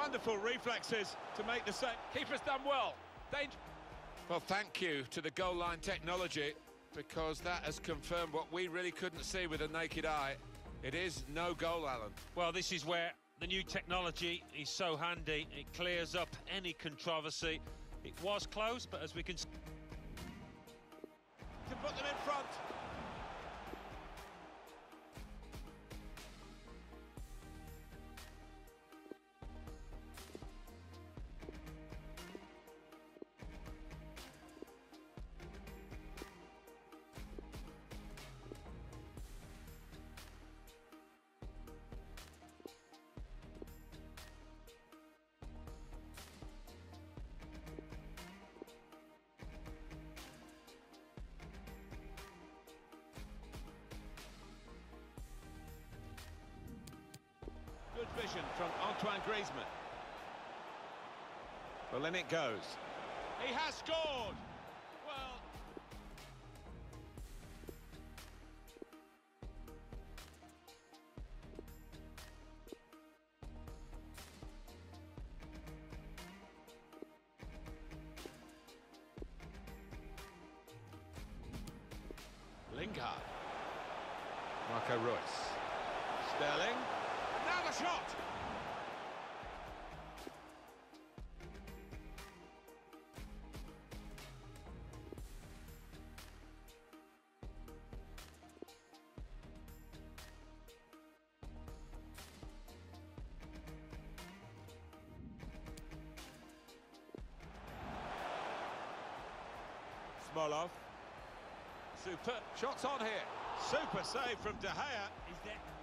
Wonderful reflexes to make the save. Keeper's done well. Well, thank you to the goal line technology, because that has confirmed what we really couldn't see with the naked eye. It is no goal, Alan. Well, this is where the new technology is so handy. It clears up any controversy. It was close, but as we can see... To put them in front. Good vision from Antoine Griezmann. Well, in it goes. He has scored! Well... Lingard. Marco Reus. Sterling. Now the shot! Smolov. Super. Shots on here. Super save from De Gea. Is there